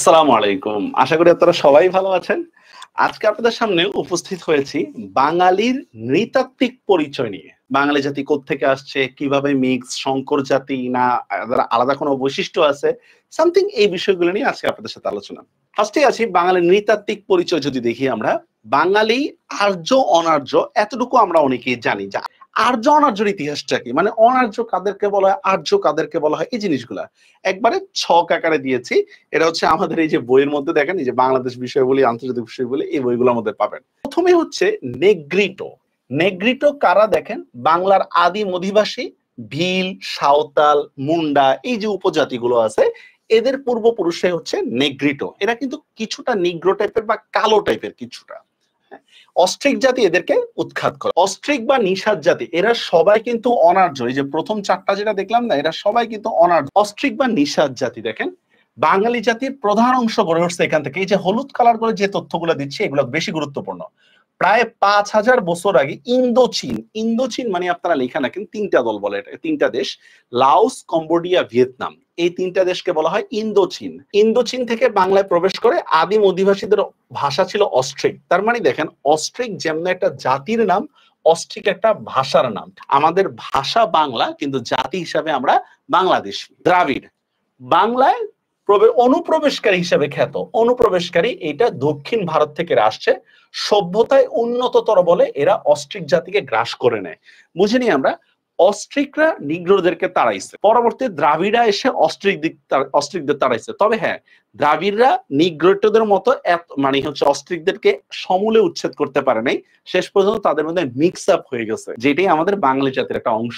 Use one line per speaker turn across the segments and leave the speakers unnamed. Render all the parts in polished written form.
আসসালামু আলাইকুম। আশা করি আপনারা সবাই ভালো আছেন। আজকে আপনাদের সামনে উপস্থিত হয়েছি বাঙালির নৃতাত্ত্বিক পরিচয় নিয়ে। বাঙালি জাতি কোত্থেকে আসছে, কিভাবে মিক্স, সংকর জাতি না আলাদা কোনো বৈশিষ্ট্য আছে, সামথিং এই বিষয়গুলো নিয়ে আজকে আপনাদের সাথে আলোচনা। ফার্স্টে আছি বাঙালির নৃতাত্ত্বিক পরিচয় যদি দেখি আমরা, বাঙালি আর্য অনার্য এতটুকু আমরা অনেকেই জানি। আর্য অনার্যর ইতিহাসটা কি, মানে অনার্য কাদেরকে বলা হয়, আর্য কাদেরকে বলা হয়, এই জিনিসগুলা একবারে ছক আকারে দিয়েছি। এটা হচ্ছে আমাদের এই যে বইয়ের মধ্যে দেখেন, এই যে বাংলাদেশ বিষয় বলি, আন্তর্জাতিক বিষয় বলি, এই বইগুলোর মধ্যে পাবেন। প্রথমে হচ্ছে নেগ্রিটো। নেগ্রিটো কারা দেখেন, বাংলার আদিম অধিবাসী ভিল, সাঁওতাল, মুন্ডা, এই যে উপজাতিগুলো আছে, এদের পূর্বপুরুষে হচ্ছে নেগ্রিটো। এরা কিন্তু কিছুটা নিগ্রো টাইপের বা কালো টাইপের কিছুটা। অস্ট্রিক জাতি এদেরকে উৎখাত করে। অস্ট্রিক বা নিষাদ জাতি এরা সবাই কিন্তু অনার্য। এই যে প্রথম চারটা যেটা দেখলাম না, এরা সবাই কিন্তু অনার্য। অস্ট্রিক বা নিষাদ জাতি দেখেন, বাঙালি জাতির প্রধান অংশ গড়ে উঠছে এখান থেকে। এই যে হলুদ কালার করে যে তথ্যগুলো দিচ্ছে, এগুলো বেশি গুরুত্বপূর্ণ। প্রায় ৫,০০০ বছর আগে ইন্দোচীন, ইন্দোচীন মানে আপনারা লেখা রাখেন, তিনটা দল বলে, এটা তিনটা দেশ, লাওস, কম্বোডিয়া, ভিয়েতনাম, এই তিনটা দেশকে বলা হয় ইন্দোচীন। ইন্দোচীন থেকে বাংলায় প্রবেশ করে আদিম অধিবাসীদের ভাষা ছিল অস্ট্রিক। তার মানে দেখেন, অস্ট্রিক যেমন একটা জাতির নাম, অস্ট্রিক একটা ভাষার নাম। আমাদের ভাষা বাংলা, কিন্তু জাতি হিসাবে আমরা বাংলাদেশী। দ্রাবিড় বাংলায় অনুপ্রবেশকারী হিসেবে খ্যাত। অনুপ্রবেশকারী, এটা দক্ষিণ ভারত থেকে আসছে, সভ্যতায় উন্নততর বলে এরা অস্ট্রিক জাতিকে গ্রাস করে নেয়। বুঝিনি আমরা, অস্ট্রিকরা নিগ্রোদেরকে তাড়াইছে, পরবর্তী দ্রাবিড়া এসে অস্ট্রিকদের তাড়াইছে। তবে হ্যাঁ, দ্রাবিড়রা নিগ্রোদের মতো মানে হচ্ছে অস্ট্রিকদেরকে সমূলে উচ্ছেদ করতে পারে নাই। শেষ পর্যন্ত তাদের মধ্যে মিক্স আপ হয়ে গেছে, যেটাই আমাদের বাঙালি জাতির একটা অংশ।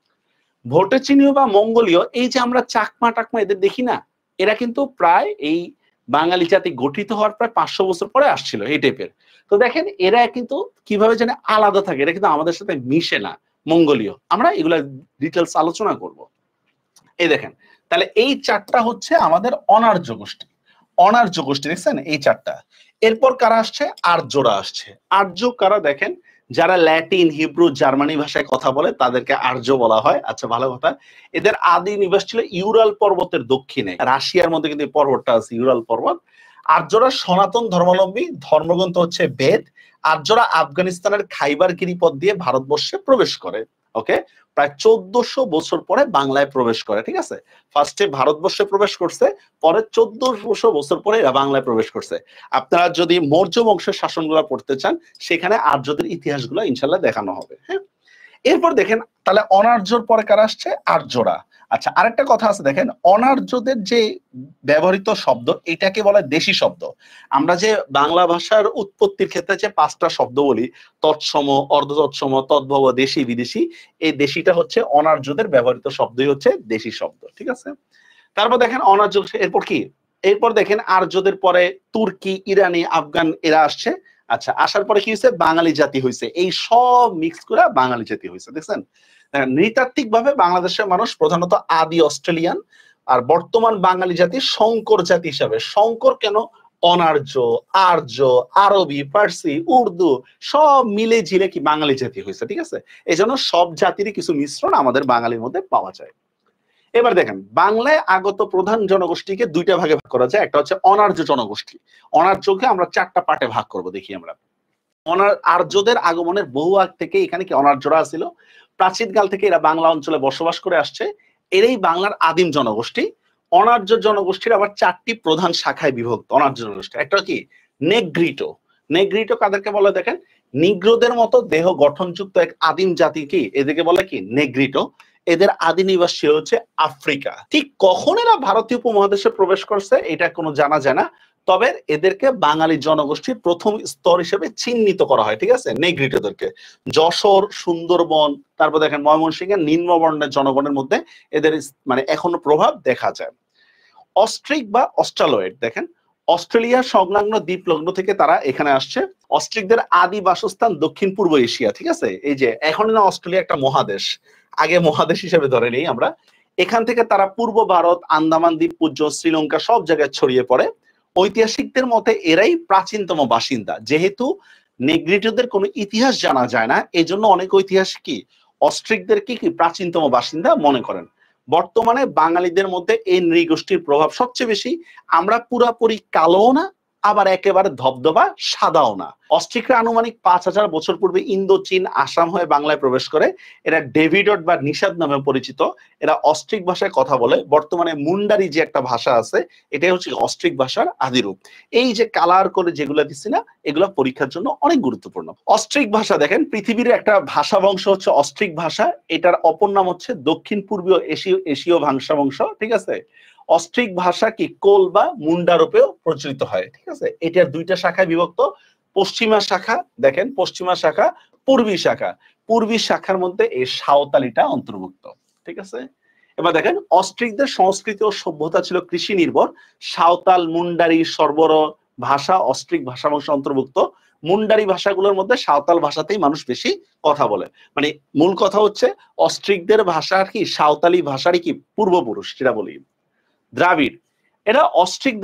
ভোটেচিনীয় বা মঙ্গোলীয়, এই যে আমরা চাকমা টাকমা এদের দেখি না, এরা কিন্তু প্রায় এই বাঙালি জাতি গঠিত হওয়ার প্রায় ৫০০ বছর পরে আসছিল, এই টাইপের। তো দেখেন এরা কিন্তু কিভাবে যেন আলাদা থাকে, এরা কিন্তু আমাদের সাথে মিশে না। মঙ্গোলীয়, আমরা এগুলা ডিটেলস আলোচনা করব। এই দেখেন, তাহলে এই চারটা হচ্ছে আমাদের অনার্য গোষ্ঠী। অনার্য গোষ্ঠী দেখছেন এই চারটা। এরপর কারা আসছে, আর্যরা আসছে। আর্য কারা দেখেন, যারা ল্যাটিন, হিব্রু, জার্মানি ভাষায় কথা বলে তাদেরকে আর্য বলা হয়। আচ্ছা, ভালো কথা। এদের আদি নিবাস ছিল ইউরাল পর্বতের দক্ষিণে, রাশিয়ার মধ্যে কিন্তু পর্বতটা আছে, ইউরাল পর্বত। আর্যরা সনাতন ধর্মাবলম্বী, ধর্মগ্রন্থ হচ্ছে বেদ। আর্যরা আফগানিস্তানের খাইবার গিরিপথ দিয়ে ভারতবর্ষে প্রবেশ করে। ওকে, প্রায় ১৪০০ বছর পরে বাংলায় প্রবেশ করে। ঠিক আছে, ফার্স্টে ভারতবর্ষে প্রবেশ করছে, পরে ১৪০০ বছর পরে এরা বাংলায় প্রবেশ করছে। আপনারা যদি মৌর্য বংশের শাসনগুলো পড়তে চান, সেখানে আর্যদের ইতিহাসগুলো ইনশাল্লাহ দেখানো হবে। হ্যাঁ, এরপর দেখেন, তাহলে অনার্যর পরে কারা আসছে, আর্যরা। আচ্ছা, আরেকটা কথা আছে দেখেন, অনার্যদের যে ব্যবহৃত শব্দ, এটাকে বলা হয় দেশি শব্দ। আমরা যে বাংলা ভাষার উৎপত্তির ক্ষেত্রে যে ৫টা শব্দ বলি, তৎসম, অর্ধ তৎসম, তদ্ভব, দেশি, বিদেশি, এই দেশিটা হচ্ছে অনার্যদের ব্যবহৃত শব্দই হচ্ছে দেশি শব্দ। ঠিক আছে, তারপর দেখেন অনার্য, এরপর কি, এরপর দেখেন আর্যদের পরে তুর্কি, ইরানি, আফগান এরা আসছে। আচ্ছা, আসার পরে কি হয়েছে, বাঙালি জাতি হয়েছে। এই সব মিক্স করে বাঙালি জাতি হয়েছে। দেখছেন, নৃতাত্ত্বিক ভাবে বাংলাদেশের মানুষ প্রধানত আদি অস্ট্রেলিয়ান, আর বর্তমান বাঙালি জাতি সংকর জাতি হিসাবে। সংকর কেন, অনার্য, আর্য, আরবি, ফার্সি, উর্দু সব মিলে ঝিলে কি বাঙালি জাতি হয়েছে। ঠিক আছে, এই জন্য সব জাতিরই কিছু মিশ্রণ আমাদের বাঙালির মধ্যে পাওয়া যায়। এবার দেখেন, বাংলায় আগত প্রধান জনগোষ্ঠীকে দুইটা ভাগে ভাগ করা যায়। একটা হচ্ছে অনার্য জনগোষ্ঠী। অনার্যকে আমরা ৪টা পার্টে ভাগ করব, দেখি আমরা। আর্যদের আগমনের বহু আগ থেকে এখানে কি অনার্যরা ছিল। প্রাচীনকাল থেকে এরা বাংলা অঞ্চলে বসবাস করে আসছে, এরাই বাংলার আদিম জনগোষ্ঠী। অনার্য জনগোষ্ঠীর আবার ৪টি প্রধান শাখায় বিভক্ত অনার্য জনগোষ্ঠী। একটা কি, নেগ্রিটো। নেগ্রিটো কাদেরকে বলে দেখেন, নিগ্রোদের মতো দেহ গঠনযুক্ত এক আদিম জাতি, কি এদেরকে বলে কি নেগ্রিটো। এদের আদি নিবাস ছিল হচ্ছে আফ্রিকা। ঠিক কখন এরা ভারতীয় উপমহাদেশে প্রবেশ করছে এটা কোনো জানা যায় না, তবে এদেরকে বাঙালি জনগোষ্ঠীর প্রথম স্তর হিসেবে চিহ্নিত করা হয়। ঠিক আছে, নেগ্রিটোদেরকে যশোর, সুন্দরবন, তারপর দেখেন ময়মনসিংহের নিম্নবর্ণের জনগণের মধ্যে এদের মানে এখনো প্রভাব দেখা যায়। অস্ট্রিক বা অস্ট্রালয়েড দেখেন, অস্ট্রেলিয়া সংলগ্ন দ্বীপলগ্ন থেকে তারা এখানে আসছে। অস্ট্রিকদের আদি বাসস্থান দক্ষিণ পূর্ব এশিয়া। ঠিক আছে, এই যে এখন না অস্ট্রেলিয়া একটা মহাদেশ, আগে মহাদেশ হিসেবে ধরে নেই আমরা। এখান থেকে তারা পূর্ব ভারত, আন্দামান দ্বীপপুঞ্জ, শ্রীলঙ্কা সব জায়গায় ছড়িয়ে পড়ে। ঐতিহাসিকদের মতে এরাই প্রাচীনতম বাসিন্দা। যেহেতু নেগ্রিটোদের কোনো ইতিহাস জানা যায় না, এই জন্য অনেক ঐতিহাসিক কি অস্ট্রিকদের কি প্রাচীনতম বাসিন্দা মনে করেন। বর্তমানে বাঙালিদের মধ্যে এই নৃগোষ্ঠীর প্রভাব সবচেয়ে বেশি। আমরা পুরাপুরি কালো না, আবার একেবারে ধবধবা সাদাও না। অস্ট্রিকরা আনুমানিক 5000 বছর পূর্বে ইন্দো চীন আসাম হয়ে বাংলায় প্রবেশ করে। এরা ডেভিডট বা নিষাদ নামে পরিচিত। এরা অস্ট্রিক ভাষায় কথা বলে। বর্তমানে মুন্ডারি যে একটা ভাষা আছে, এটাই হচ্ছে অস্ট্রিক ভাষার আদিরূপ। এই যে কালার করে যেগুলো দিচ্ছি না, এগুলো পরীক্ষার জন্য অনেক গুরুত্বপূর্ণ। অস্ট্রিক ভাষা দেখেন, পৃথিবীর একটা ভাষা বংশ হচ্ছে অস্ট্রিক ভাষা। এটার অপর নাম হচ্ছে দক্ষিণ পূর্বীয় এশীয় ভাষা বংশ, ঠিক আছে। অস্ট্রিক ভাষা কি কোল বা মুন্ডা রূপেও প্রচলিত হয়, ঠিক আছে। এটার দুইটা শাখায় বিভক্ত। পশ্চিমা শাখা দেখেন, পশ্চিমা শাখা, পূর্বী শাখা। পূর্বী শাখার মধ্যে এই সাঁওতালিটা অন্তর্ভুক্ত, ঠিক আছে। এবার দেখেন, অস্ট্রিকদের সংস্কৃতি ও সভ্যতা ছিল কৃষি নির্ভর। সাঁওতাল, মুন্ডারি, সর্বর ভাষা অস্ট্রিক ভাষা বংশ অন্তর্ভুক্ত। মুন্ডারি ভাষাগুলোর মধ্যে সাঁওতাল ভাষাতেই মানুষ বেশি কথা বলে। মানে মূল কথা হচ্ছে অস্ট্রিকদের ভাষা কি সাঁওতালি ভাষারই কি পূর্বপুরুষ, যেটা বলি। দ্রাবিড়, এরা অস্ট্রিক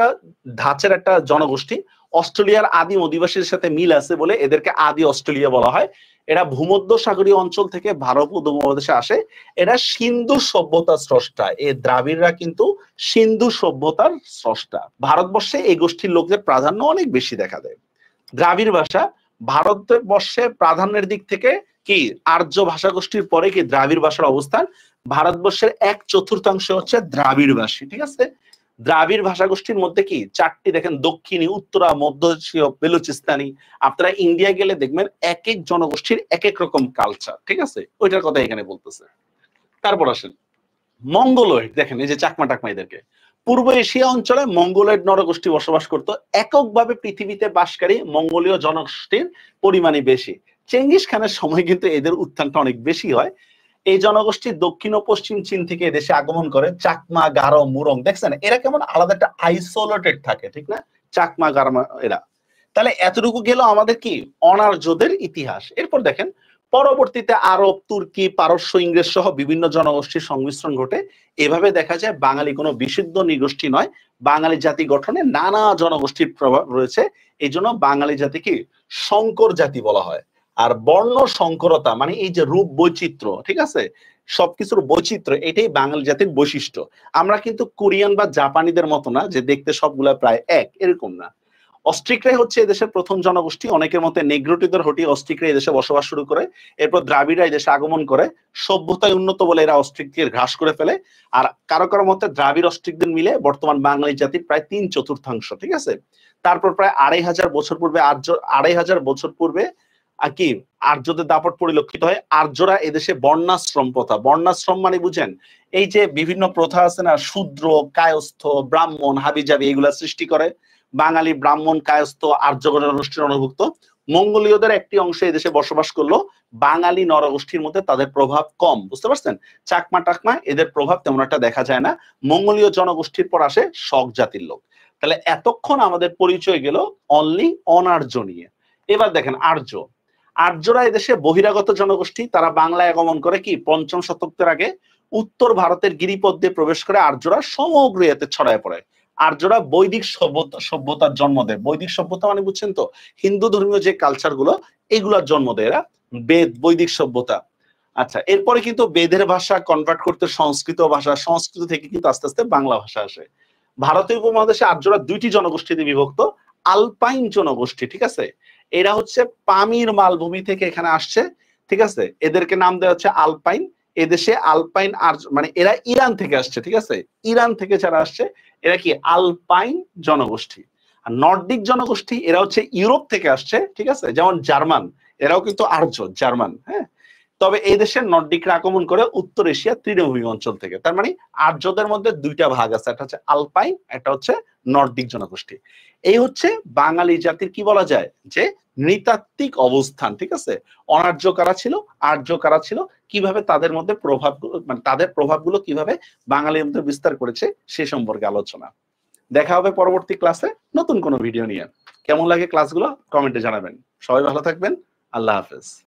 ধাঁচের একটা জনগোষ্ঠী। অস্ট্রেলিয়ার আদিম অধিবাসীর সাথে মিল আছে বলে এদেরকে আদি অস্ট্রেলিয়া বলা হয়। এরা ভূমধ্য সাগরীয় অঞ্চল থেকে ভারত উপমহাদেশে আসে। এরা সিন্ধু সভ্যতার স্রষ্টা। এই দ্রাবিড়রা কিন্তু সিন্ধু সভ্যতার স্রষ্টা। ভারতবর্ষে এই গোষ্ঠীর লোকদের প্রাধান্য অনেক বেশি দেখা দেয়। দ্রাবিড় ভাষা ভারতবর্ষে প্রাধান্যের দিক থেকে কি আর্য ভাষা গোষ্ঠীর পরে কি দ্রাবিড় ভাষার অবস্থান। ভারতবর্ষের 1/4 হচ্ছে দ্রাবিড় ভাষী, ঠিক আছে। দ্রাবিড় ভাষা গোষ্ঠীর মধ্যে কি চারটি দেখেন, দক্ষিণী, উত্তরা, মধ্য এশীয়, বেলুচিস্তানি। আপনারা ইন্ডিয়া গেলে দেখবেন এক এক জনগোষ্ঠীর এক এক রকম কালচার, ঠিক আছে। ওইটার কথা এখানে বলতেছে। তারপর আসেন মঙ্গোলয়েড, দেখেন এই যে চাকমা টাকমা, এদেরকে পূর্ব এশিয়া অঞ্চলে মঙ্গোলয়েড নরগোষ্ঠী বসবাস করত। এককভাবে পৃথিবীতে বাসকারী মঙ্গোলীয় জনগোষ্ঠীর পরিমাণই বেশি। চেঙ্গিস খানের সময় কিন্তু এদের উত্থানটা অনেক বেশি হয়। এই জনগোষ্ঠী দক্ষিণ ও পশ্চিম চীন থেকে দেশে আগমন করে। চাকমা, গারো, মুরং, দেখছেন এরা কেমন আলাদা একটা আইসোলেটেড থাকে, ঠিক না? চাকমা, গারমা এরা। তাহলে এতটুকু গেল আমাদের কি অনার্যদের ইতিহাস। এরপর দেখেন, পরবর্তীতে আরব, তুর্কি, পারস্য, ইংরেজ সহ বিভিন্ন জনগোষ্ঠীর সংমিশ্রণ ঘটে। এভাবে দেখা যায় বাঙালি কোনো বিশুদ্ধ নৃগোষ্ঠী নয়। বাঙালি জাতি গঠনে নানা জনগোষ্ঠীর প্রভাব রয়েছে। এই জন্য বাঙালি জাতিকে সংকর জাতি বলা হয়। আর বর্ণ সংকরতা মানে এই যে রূপ বৈচিত্র্য, ঠিক আছে, সবকিছুর বৈচিত্র্য, এটাই বাঙালি জাতির বৈশিষ্ট্য। আমরা কিন্তু কোরিয়ান বা জাপানিদের মতো না যে দেখতে সবগুলা প্রায় এক, এরকম না। অস্ট্রিকরাই হচ্ছে এদেশের প্রথম জনগোষ্ঠী। অনেকের মতে নেগ্রোটিদের হটিয়ে অস্ট্রিকরা এদেশে বসবাস শুরু করে। এরপর দ্রাবিড়রা এদেশে আগমন করে। সভ্যতায় উন্নত বলে এরা অস্ট্রিককে ঘ্রাস করে ফেলে। আর কারো কারো মতে দ্রাবিড় অস্ট্রিকদের মিলে বর্তমান বাঙালি জাতির প্রায় 3/4, ঠিক আছে। তারপর প্রায় 2500 বছর পূর্বে 2500 বছর পূর্বে কি আর্যদের দাপট পরিলক্ষিত হয়। আর্যরা এদেশে বর্ণাশ্রম প্রথা, বর্ণাশ্রম মানে বুঝেন এই যে বিভিন্ন প্রথা আছে না, শূদ্র, কায়স্থ, ব্রাহ্মণ, হাবিজাবি, এগুলা সৃষ্টি করে। বাঙালি ব্রাহ্মণ, কায়স্থ, আর্য জনগোষ্ঠীর অন্তর্ভুক্ত। মঙ্গোলীয়দের একটি অংশ এদেশে বসবাস করলো। বাঙালি নরগোষ্ঠীর মধ্যে তাদের প্রভাব কম, বুঝতে পারছেন। চাকমা টাকমা এদের প্রভাব তেমন একটা দেখা যায় না। মঙ্গোলীয় জনগোষ্ঠীর পর আসে শক জাতির লোক। তাহলে এতক্ষণ আমাদের পরিচয় গেল অনলি অনার্য নিয়ে। এবার দেখেন আর্য। আর্যরা এদেশে বহিরাগত জনগোষ্ঠী। তারা বাংলায় আগমন করে কি 5ম শতকের আগে। উত্তর ভারতের গিরিপথ দিয়ে প্রবেশ করে আর্যরা সমগ্র এতে ছড়ায় পড়ে। আর্যরা বৈদিক সভ্যতার জন্ম দেয়। বৈদিক সভ্যতা মানে বুঝছেন তো, হিন্দু ধর্মীয় যে কালচার গুলো, এগুলার জন্ম দেয় এরা। বেদ, বৈদিক সভ্যতা। আচ্ছা, এরপরে কিন্তু বেদের ভাষা কনভার্ট করতে সংস্কৃত ভাষা, সংস্কৃত থেকে কিন্তু আস্তে আস্তে বাংলা ভাষা আসে। ভারতীয় উপমহাদেশে আর্যরা 2টি জনগোষ্ঠীতে বিভক্ত। আলপাইন জনগোষ্ঠী, ঠিক আছে। এরা হচ্ছে পামির মালভূমি থেকে এখানে আসছে, ঠিক আছে। এদেরকে নাম দেওয়া হচ্ছে আলপাইন। এদেশে আলপাইন মানে এরা ইরান থেকে আসছে, ঠিক আছে। ইরান থেকে যারা আসছে এরা কি আলপাইন জনগোষ্ঠী। আর নর্ডিক জনগোষ্ঠী এরা হচ্ছে ইউরোপ থেকে আসছে, ঠিক আছে। যেমন জার্মান, এরাও কিন্তু আর্য, জার্মান, হ্যাঁ। তবে এই দেশের নর্ডিকরা আগমন করে উত্তর এশিয়া তৃণভূমি অঞ্চল থেকে। তার মানে আর্যদের মধ্যে 2টা ভাগ আছে, একটা হচ্ছে আলপাইন, একটা হচ্ছে নর্ডিক জনগোষ্ঠী। এই হচ্ছে বাঙালি জাতির কি বলা যায় যে নৃতাত্ত্বিক অবস্থান, ঠিক আছে। অনার্য কারা ছিল, আর্য কারা ছিল, কিভাবে তাদের মধ্যে প্রভাবগুলো মানে তাদের প্রভাবগুলো কিভাবে বাঙালির মধ্যে বিস্তার করেছে সে সম্পর্কে আলোচনা। দেখা হবে পরবর্তী ক্লাসে নতুন কোনো ভিডিও নিয়ে। কেমন লাগে ক্লাসগুলো কমেন্টে জানাবেন। সবাই ভালো থাকবেন। আল্লাহ হাফেজ।